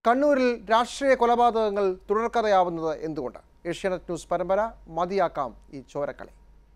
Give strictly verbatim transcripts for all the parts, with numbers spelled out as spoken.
കണ്ണൂരിൽ രാഷ്ട്രീയ കൊലപാതകങ്ങൾ തുടർക്കഥയാവുന്നത് എന്തുകൊണ്ട്? ഏഷ്യാനെറ്റ് ന്യൂസ് പരമ്പര മതിയാക്കാം ഈ ചോരക്കളി.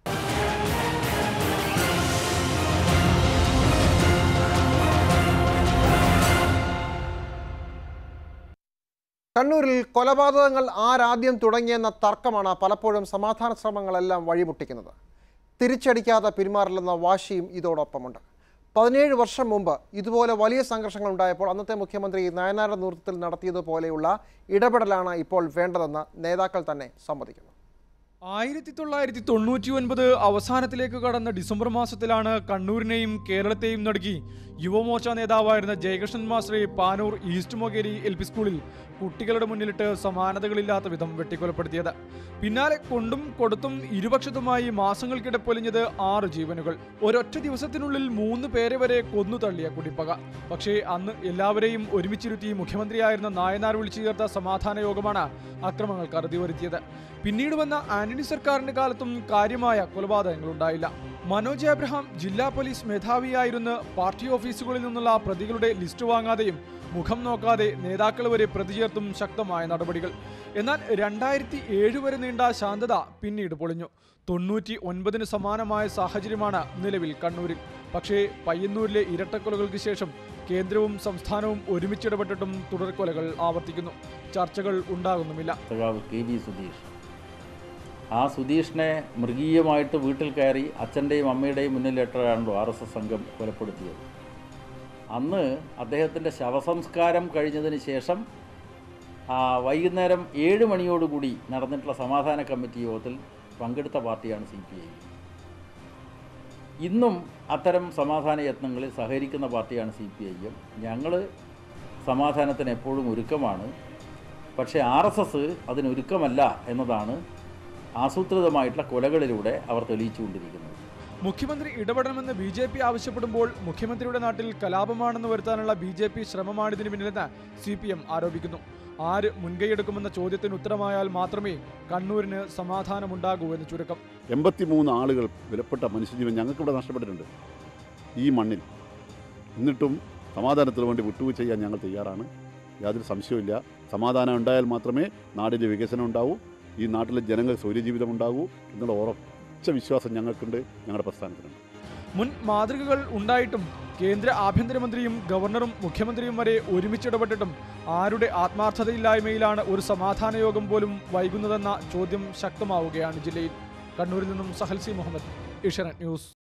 കണ്ണൂരിൽ കൊലപാതകങ്ങൾ ആരാദ്യം തുടങ്ങിയെന്ന തർക്കമാണ് പലപ്പോഴും സമാധാന ശ്രമങ്ങളെല്ലാം വഴിമുട്ടിക്കുന്നത്. തിരിച്ചടിക്കാതെ പെരുമാറില്ലെന്ന വാശിയും ഇതോടൊപ്പമുണ്ട്. പതിനേഴ് വർഷം മുമ്പ് ഇതുപോലെ വലിയ സംഘർഷങ്ങൾ ഉണ്ടായപ്പോൾ അന്നത്തെ മുഖ്യമന്ത്രി നയനാരുടെ നേതൃത്വത്തിൽ നടത്തിയതുപോലെയുള്ള ഇടപെടലാണ് ഇപ്പോൾ വേണ്ടതെന്ന് നേതാക്കൾ തന്നെ സമ്മതിക്കുന്നു. ആയിരത്തി തൊള്ളായിരത്തി തൊണ്ണൂറ്റി ഒൻപത് അവസാനത്തിലേക്ക് കടന്ന ഡിസംബർ മാസത്തിലാണ് കണ്ണൂരിനെയും കേരളത്തെയും നടുക്കി യുവമോർച്ച നേതാവായിരുന്ന ജയകൃഷ്ണൻ മാസ്റ്ററെ Panoor east Mokeri L P സ്കൂളിൽ കുട്ടികളുടെ മുന്നിലിട്ട് സമാനതകളില്ലാത്ത വിധം വെട്ടിക്കൊലപ്പെടുത്തിയത്. പിന്നാലെ കൊണ്ടും കൊടുത്തും ഇരുപക്ഷത്തുമായി മാസങ്ങൾക്കിടെ പൊലിഞ്ഞത് ആറ് ജീവനുകൾ. ഒരൊറ്റ ദിവസത്തിനുള്ളിൽ മൂന്ന് പേരെ വരെ കൊന്നു തള്ളിയ കുടിപ്പക. പക്ഷേ അന്ന് എല്ലാവരെയും ഒരുമിച്ചിരുത്തി മുഖ്യമന്ത്രിയായിരുന്ന നായനാർ വിളിച്ചു ചേർത്ത സമാധാന യോഗമാണ് അക്രമങ്ങൾക്ക് അറുതി വരുത്തിയത്. പിന്നീട് വന്ന ആന്റണി സർക്കാരിന്റെ കാലത്തും കാര്യമായ കൊലപാതകങ്ങൾ ഉണ്ടായില്ല. മനോജ് എബ്രഹാം ജില്ലാ പോലീസ് മേധാവിയായിരുന്ന പാർട്ടി ഓഫീസുകളിൽ നിന്നുള്ള പ്രതികളുടെ ലിസ്റ്റ് വാങ്ങാതെയും മുഖം നോക്കാതെ നേതാക്കൾ വരെ പ്രതി ചേർത്തും ശക്തമായ നടപടികൾ. എന്നാൽ രണ്ടായിരത്തി ഏഴ് വരെ നീണ്ട ശാന്തത പിന്നീട് പൊളിഞ്ഞു. തൊണ്ണൂറ്റി ഒൻപതിന് സമാനമായ സാഹചര്യമാണ് നിലവിൽ കണ്ണൂരിൽ. പക്ഷേ പയ്യന്നൂരിലെ ഇരട്ടക്കൊലകൾക്ക് ശേഷം കേന്ദ്രവും സംസ്ഥാനവും ഒരുമിച്ചിടപെട്ടിട്ടും തുടർക്കൊലകൾ ആവർത്തിക്കുന്നു. ചർച്ചകൾ ഉണ്ടാകുന്നുമില്ല. ആ സുധീഷിനെ മൃഗീയമായിട്ട് വീട്ടിൽ കയറി അച്ഛൻ്റെയും അമ്മയുടെയും മുന്നിലിട്ടാണല്ലോ ആർ എസ് എസ് സംഘം കൊലപ്പെടുത്തിയത്. അന്ന് അദ്ദേഹത്തിൻ്റെ ശവസംസ്കാരം കഴിഞ്ഞതിന് ശേഷം വൈകുന്നേരം ഏഴ് മണിയോടുകൂടി നടന്നിട്ടുള്ള സമാധാന കമ്മിറ്റി യോഗത്തിൽ പങ്കെടുത്ത പാർട്ടിയാണ് സി പി ഐ. ഇന്നും അത്തരം സമാധാന യത്നങ്ങളിൽ സഹകരിക്കുന്ന പാർട്ടിയാണ് സി പി ഐ എം. ഞങ്ങൾ സമാധാനത്തിന് എപ്പോഴും ഒരുക്കമാണ്. പക്ഷേ ആർ എസ് എസ് അതിനൊരുക്കമല്ല എന്നതാണ് ആസൂത്രിതമായിട്ടുള്ള കൊലകളിലൂടെ അവർ തെളിയിച്ചുകൊണ്ടിരിക്കുന്നത്. മുഖ്യമന്ത്രി ഇടപെടണമെന്ന് ബി ജെ പി ആവശ്യപ്പെടുമ്പോൾ മുഖ്യമന്ത്രിയുടെ നാട്ടിൽ കലാപമാണെന്ന് വരുത്താനുള്ള ബി ജെ പി ശ്രമമാണിതിന് പിന്നിലെന്ന് സി പി എം ആരോപിക്കുന്നു. ആര് മുൻകൈയെടുക്കുമെന്ന ചോദ്യത്തിന് ഉത്തരമായാൽ മാത്രമേ കണ്ണൂരിന് സമാധാനമുണ്ടാകൂ എന്ന് ചുരുക്കം. എൺപത്തിമൂന്ന് ആളുകൾ വിലപ്പെട്ട മനുഷ്യജീവൻ ഞങ്ങൾക്കിവിടെ നഷ്ടപ്പെട്ടിട്ടുണ്ട് ഈ മണ്ണിൽ. എന്നിട്ടും സമാധാനത്തിന് വേണ്ടി വിട്ടുവീഴ്ച ചെയ്യാൻ ഞങ്ങൾ തയ്യാറാണ്. യാതൊരു സംശയവുമില്ല. സമാധാനം ഉണ്ടായാൽ മാത്രമേ നാടിൻ്റെ വികസനം ഉണ്ടാവൂ, ഈ നാട്ടിലെ ജനങ്ങൾ സൗര്യജീവിതം ഉണ്ടാകൂ എന്നുള്ള ഉറച്ച വിശ്വാസം ഞങ്ങൾക്കുണ്ട്, ഞങ്ങളുടെ പ്രസ്ഥാനത്തിനുണ്ട്. മുൻ മാതൃകകൾ ഉണ്ടായിട്ടും കേന്ദ്ര ആഭ്യന്തരമന്ത്രിയും ഗവർണറും മുഖ്യമന്ത്രിയും വരെ ഒരുമിച്ചിടപെട്ടിട്ടും ആരുടെ ആത്മാർത്ഥതയില്ലായ്മയിലാണ് ഒരു സമാധാന യോഗം പോലും വൈകുന്നതെന്ന ചോദ്യം ശക്തമാവുകയാണ് ജില്ലയിൽ. കണ്ണൂരിൽ നിന്നും സഹൽസി മുഹമ്മദ്, ഏഷ്യാനെറ്റ് ന്യൂസ്.